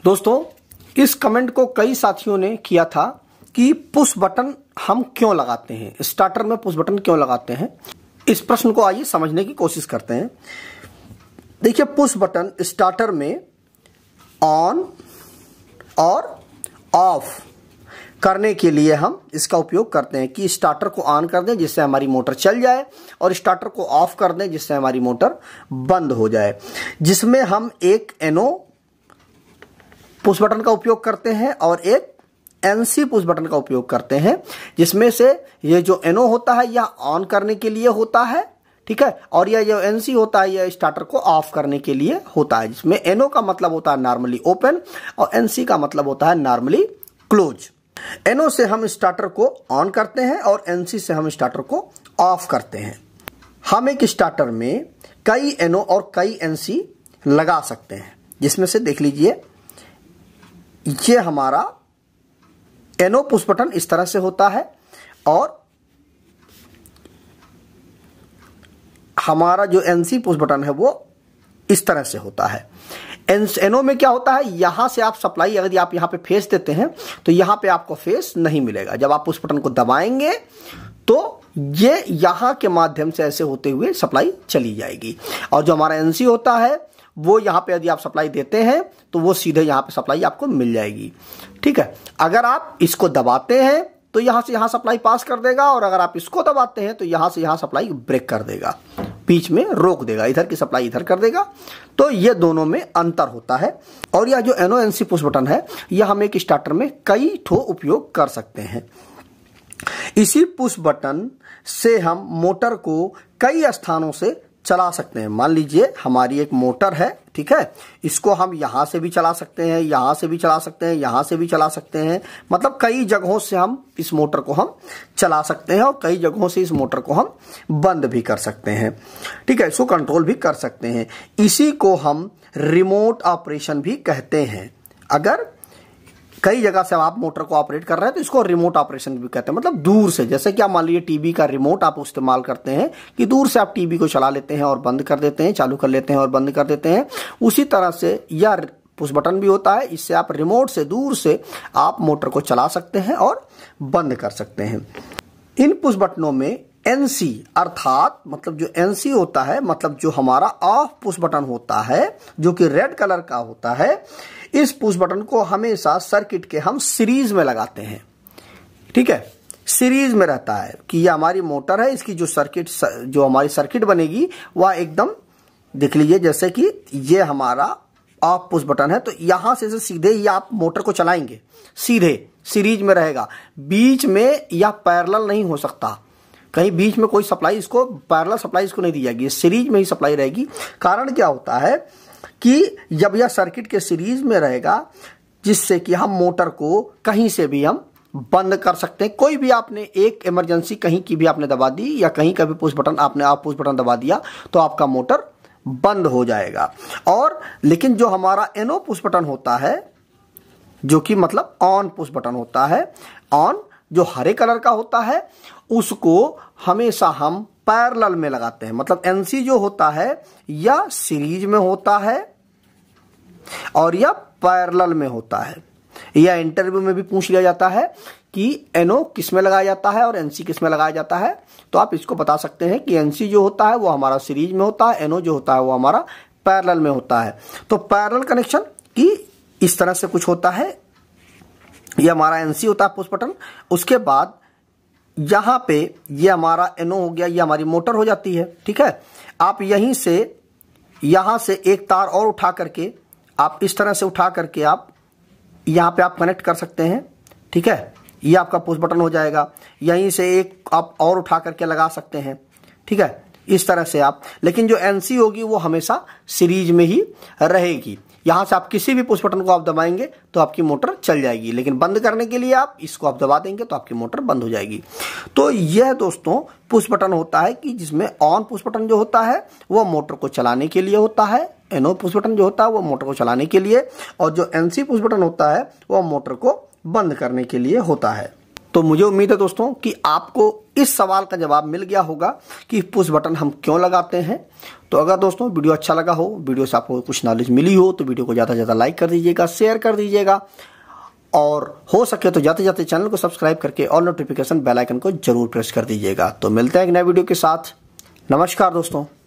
दोस्तों, इस कमेंट को कई साथियों ने किया था कि पुश बटन हम क्यों लगाते हैं, स्टार्टर में पुश बटन क्यों लगाते हैं। इस प्रश्न को आइए समझने की कोशिश करते हैं। देखिए, पुश बटन स्टार्टर में ऑन और ऑफ करने के लिए हम इसका उपयोग करते हैं कि स्टार्टर को ऑन कर दें जिससे हमारी मोटर चल जाए और स्टार्टर को ऑफ कर दें जिससे हमारी मोटर बंद हो जाए, जिसमें हम एक एनओ पुश बटन का उपयोग करते हैं और एक एनसी पुश बटन का उपयोग करते हैं, जिसमें से ये जो एनओ होता है यह ऑन करने के लिए होता है, ठीक है, और यह जो एनसी होता है यह स्टार्टर को ऑफ करने के लिए होता है, जिसमें एनओ का मतलब होता है नॉर्मली ओपन और एनसी का मतलब होता है नॉर्मली क्लोज। एनओ से हम स्टार्टर को ऑन करते हैं और एनसी से हम स्टार्टर को ऑफ करते हैं। हम एक स्टार्टर में कई एनओ और कई एनसी लगा सकते हैं, जिसमें से देख लीजिए ये हमारा एनओ पुश बटन इस तरह से होता है और हमारा जो एनसी पुश बटन है वो इस तरह से होता है। एनओ में क्या होता है, यहां से आप सप्लाई, अगर आप यहां पे फेस देते हैं तो यहां पे आपको फेस नहीं मिलेगा। जब आप पुश बटन को दबाएंगे तो ये यहां के माध्यम से ऐसे होते हुए सप्लाई चली जाएगी, और जो हमारा एनसी होता है वो यहां पे यदि आप सप्लाई देते हैं तो वो सीधे यहां पे सप्लाई आपको मिल जाएगी, ठीक है। अगर आप इसको दबाते हैं तो यहां से यहां सप्लाई पास कर देगा, और अगर आप इसको दबाते हैं तो यहां से यहां सप्लाई ब्रेक कर देगा, बीच में रोक देगा, इधर की सप्लाई इधर कर देगा। तो ये दोनों में अंतर होता है। और यह जो एनओ एनसी पुश बटन है यह हम एक स्टार्टर में कई ठो उपयोग कर सकते हैं। इसी पुश बटन से हम मोटर को कई स्थानों से चला सकते हैं। मान लीजिए हमारी एक मोटर है, ठीक है, इसको हम यहां से भी चला सकते हैं, यहां से भी चला सकते हैं, यहां से भी चला सकते हैं, मतलब कई जगहों से हम इस मोटर को हम चला सकते हैं और कई जगहों से इस मोटर को हम बंद भी कर सकते हैं, ठीक है, इसको कंट्रोल भी कर सकते हैं। इसी को हम रिमोट ऑपरेशन भी कहते हैं। अगर कई जगह से आप मोटर को ऑपरेट कर रहे हैं तो इसको रिमोट ऑपरेशन भी कहते हैं, मतलब दूर से। जैसे कि आप मान लीजिए टीवी का रिमोट आप इस्तेमाल करते हैं कि दूर से आप टीवी को चला लेते हैं और बंद कर देते हैं, चालू कर लेते हैं और बंद कर देते हैं, उसी तरह से यह पुश बटन भी होता है। इससे आप रिमोट से दूर से आप मोटर को चला सकते हैं और बंद कर सकते हैं। इन पुश बटनों में एनसी अर्थात मतलब जो एनसी होता है, मतलब जो हमारा ऑफ पुश बटन होता है जो कि रेड कलर का होता है, इस पुश बटन को हमेशा सर्किट के हम सीरीज में लगाते हैं, ठीक है, सीरीज में रहता है कि ये हमारी मोटर है, इसकी जो सर्किट जो हमारी सर्किट बनेगी वह एकदम देख लीजिए, जैसे कि ये हमारा ऑफ पुश बटन है तो यहां से सीधे ही आप मोटर को चलाएंगे, सीधे सीरीज में रहेगा, बीच में यह पैरेलल नहीं हो सकता, कहीं बीच में कोई सप्लाई इसको पैरेलल सप्लाई इसको नहीं दी जाएगी, सीरीज में ही सप्लाई रहेगी। कारण क्या होता है कि जब यह सर्किट के सीरीज में रहेगा जिससे कि हम मोटर को कहीं से भी हम बंद कर सकते हैं। कोई भी आपने एक इमरजेंसी कहीं की भी आपने दबा दी या कहीं का भी पुश बटन आपने आप पुश बटन दबा दिया तो आपका मोटर बंद हो जाएगा। और लेकिन जो हमारा एनओ पुश बटन होता है जो कि मतलब ऑन पुश बटन होता है, ऑन जो हरे कलर का होता है उसको हमेशा हम पैरेलल में लगाते हैं। मतलब एनसी जो होता है या सीरीज में होता है और या पैरेलल में होता है। या इंटरव्यू में भी पूछ लिया जाता है कि एनओ किस में लगाया जाता है और एनसी किस में लगाया जाता है, तो आप इसको बता सकते हैं कि एनसी जो होता है वो हमारा सीरीज में होता है, एनओ जो होता है वो हमारा पैरेलल में होता है। तो पैरेलल कनेक्शन की इस तरह से कुछ होता है। ये हमारा एनसी होता है पुश बटन। उसके बाद यहां पे ये हमारा एनओ हो गया, ये हमारी मोटर हो जाती है, ठीक है। आप यहीं से यहां से एक तार और उठा करके आप इस तरह से उठा करके आप यहां पे आप कनेक्ट कर सकते हैं, ठीक है, ये आपका पुश बटन हो जाएगा। यहीं से एक आप और उठा करके लगा सकते हैं, ठीक है, इस तरह से आप। लेकिन जो एनसी होगी वो हमेशा सीरीज में ही रहेगी। यहां से आप किसी भी पुश बटन को आप दबाएंगे तो आपकी मोटर चल जाएगी, लेकिन बंद करने के लिए आप इसको आप दबा देंगे तो आपकी मोटर बंद हो जाएगी। तो यह दोस्तों पुश बटन होता है कि जिसमें ऑन पुश बटन जो होता है वो मोटर को चलाने के लिए होता है, एनओ पुश बटन जो होता है वो मोटर को चलाने के लिए, और जो एनसी पुश बटन होता है वो मोटर को बंद करने के लिए होता है। तो मुझे उम्मीद है दोस्तों कि आपको इस सवाल का जवाब मिल गया होगा कि पुश बटन हम क्यों लगाते हैं। तो अगर दोस्तों वीडियो अच्छा लगा हो, वीडियो से आपको कुछ नॉलेज मिली हो, तो वीडियो को ज़्यादा से ज़्यादा लाइक कर दीजिएगा, शेयर कर दीजिएगा और हो सके तो जाते जाते चैनल को सब्सक्राइब करके और नोटिफिकेशन बेल आइकन को जरूर प्रेस कर दीजिएगा। तो मिलते हैं एक नए वीडियो के साथ। नमस्कार दोस्तों।